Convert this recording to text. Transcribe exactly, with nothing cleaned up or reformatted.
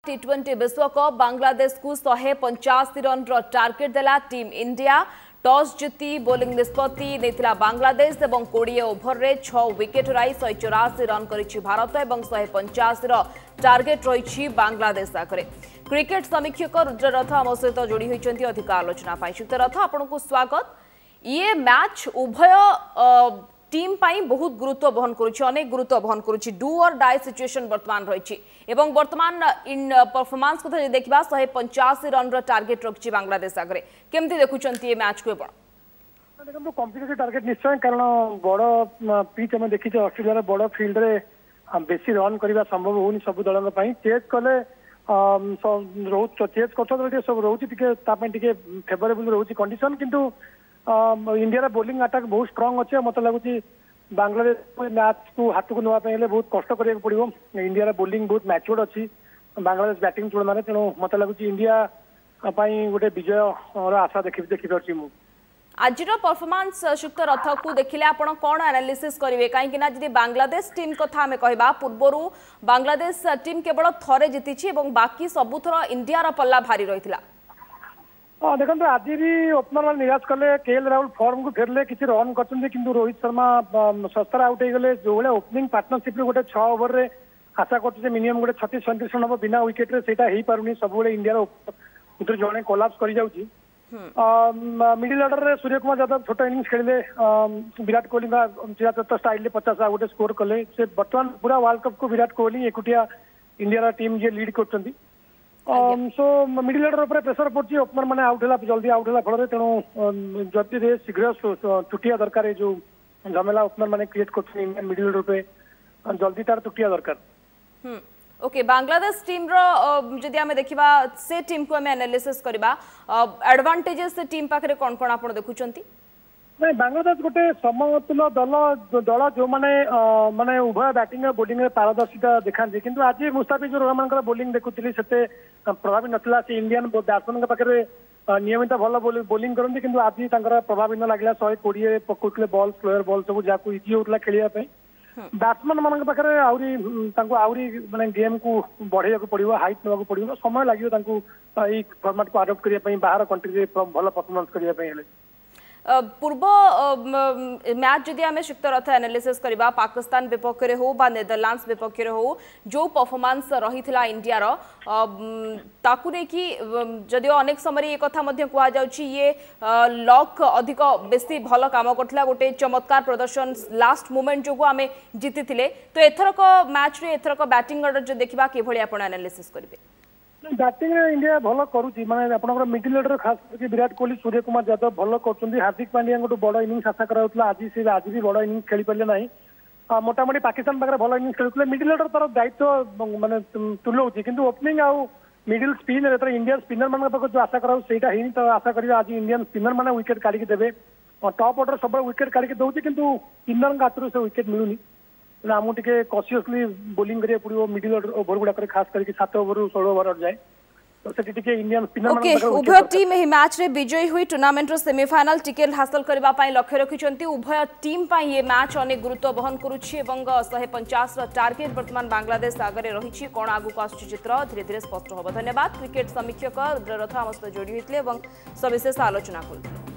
T twenty विश्वकप बांग्लादेश को एक सौ पचासी रन टार्गेट देला टीम इंडिया। टॉस जीति बोलिंग निष्पत्ति नेतिला बांग्लादेश और बीस ओभर रे छह विकेट हराई एक सौ चौरासी रन करिछि भारत और एक सौ पचासी रो टार्गेट रही बांग्लादेश आगे। क्रिकेट समीक्षक रुद्ररथ आम सहित जोड़ी होती अधिक आलोचना रुद्ररथ आपन को स्वागत। ये मैच उभय टीम पाई बहुत गुरुत्व बहन करुछि, अनेक गुरुत्व बहन करुछि। डू और डाई सिचुएशन वर्तमान रही एवं वर्तमान इन परफॉर्मेंस को देखा एक सौ पचासी रन टार्गेट रखी बांग्लादेश आगे। केमती देखुछंती ये मैच को? देखो कॉम्प्लिकेटेड टार्गेट निश्चय, कारण बड़ पिच आम देखी ऑस्ट्रेलिया बड़ फील्ड रे बेसी रन करने संभव होनी सब दल चेज कले चेज कर सब रोचे फेवरेबल रोचे कंडीशन, किंतु इंडिया बोलिंग अटैक बहुत स्ट्रांग अच्छे। मत लगुच बांग्लादेश मैच को हाथ को नापे बहुत कष्ट करा पड़ो। इंडिया बोलिंग बहुत मैच्योर्ड अच्छी, बांग्लादेश बैटिंग तुलन तेणु मत लगुच इंडिया गोटे विजय आशा देखी देखी पार्टी मु। आज परफॉर्मेंस शुक्त रथ को देखिले आपण कौन एनालिसिस करेंगे? कहीं जी बांग्लादेश टीम कथा आम कह पूर्वर बांग्लादेश टीम केवल थरे जीति बाकी सबुथर इंडिया पल्ला भारी रही। हाँ देखो आज भी ओपनर मैंने निराश कले, केएल राहुल फॉर्म को फेरले किसी रन कर, रोहित शर्मा सस्तार आउट हो गले। जो भाई ओपनिंग पार्टनरशिप गोटे छह ओवर रे आशा कर मिनिमम गोटे छत्तीस सैंतीस रन हम बिना विकेट रे सेटा हो पारुनी। सब इंडिया जड़े कोलाप्स कर जाउची। मिडिल ऑर्डर रे सूर्य कुमार यादव छोट इनिंग्स खेलिले, विराट कोहली चिराचत स्टाइल पचास गोटे स्कोर कले। से बर्तमान पूरा वर्ल्ड कप को विराट कोहली एकुटिया इंडिया टीम जे लीड कर सो मिडिल ऑर्डर पर प्रेसर पड़ती। ओपनर मैंने आउट है जल्दी आउट है फल तेणु जदि शीघ्र तुटिया दरकार जो झमेला ओपनर मैंने क्रिएट कर इंडियन मिडिल ऑर्डर पे जल्दी तार तुटिया दरकार। ओके बांग्लादेश टीम रो जदि आमे देखिबा से टीम को आमे एनालिसिस करबा एडवांटेजेस से टीम पाखरे कोन कोन आपण देखुचंती? नहीं बांग्लादेश गोटे समतुल दल दल जो माने माने उभय बैटिंग और बोलिंग में पारदर्शिता देखा, किंतु आज मुस्ताफिजुर रहमान बोलिंग देखुली से प्रभावी नथिला। से इंडियन बैट्समैन पाखे नियमित भल बोलिंग करती, किंतु आज प्रभावी न लगला। शहे कोड़े पकड़े बॉल स्लोअर बॉल सब जहाँ इजी होता खेलिया बैट्समैन मान पाखे आहरी आहरी माने गेम को बढ़ाई पड़ो, हाइट नाक पड़ो, समय लगे फॉर्मेट को आडप्ट करने बाहर कंट्री भल परफॉर्मेंस करने। पूर्व मैच जदि आम शुक्त रथ एनालिसिस करबा पाकिस्तान विपक्ष हो बा नेदरलैंड्स विपक्ष हो जो परफॉर्मेंस रही इंडिया रो ताकू कि जदियो अनेक समय ये कथा कह जाउछि ये लक अधिक बेसी भल काम करथिला। गोटे चमत्कार प्रदर्शन लास्ट मोमेंट जो आम जीति थिले। तो एथरक मैच रे एथरक बैटिंग ऑर्डर जो देखिबा के भली आपण एनालिसिस करिवे? बैटिंग इंडिया भल करुच्ची, माने आपनकर मिडिल ऑर्डर खास करके विराट कोहली सूर्य कुमार यादव भल कर। हार्दिक पांड्या गोटे बड़ इनिंग्स आशा कराउतला, आज से आज भी बड़ इनिंग्स खेली पारे ना। मोटामोटी पाकिस्तान पाखे भल इनिंग्स खेलुले। मिडिल ऑर्डर तार दायित्व माने तुलाऊँगी, किंतु ओपनिंग आउ मिडिल स्पिन इंडियन स्पिनर मान जो आशा कराऊ सेटा ही तो आशा करा आज इंडियन स्पिनर मैंने विकेट काढ़ी देवे। टॉप ऑर्डर सब विकेट काढ़ी दौर, किंतु स्पिनर हाथ से विकेट मिलूनी। आमको टे कसियसली बोलिंग करिया पड़ो मिडिल ओभर गुड़ाक खास करके सात ओवर षोलह ओवर जाए। ओके उभय टीम ही मैच रे विजयी हुई टूर्नामेंट रो सेमीफाइनल टिकेट हासिल करबा पई लक्ष्य रखिछंती। उभय टीम पई ये मैच अनेक गुरुत्व बहन करुछि एवं एक सौ पचास रो टार्गेट वर्तमान बांग्लादेश आगे रहिछि। कोन आगु को आसुछि चित्र धीरे धीरे स्पष्ट होबो। धन्यवाद क्रिकेट समीक्षक रुद्ररथ आम सहित जोड़ी होइतले एवं सविशेष आलोचना करथिले।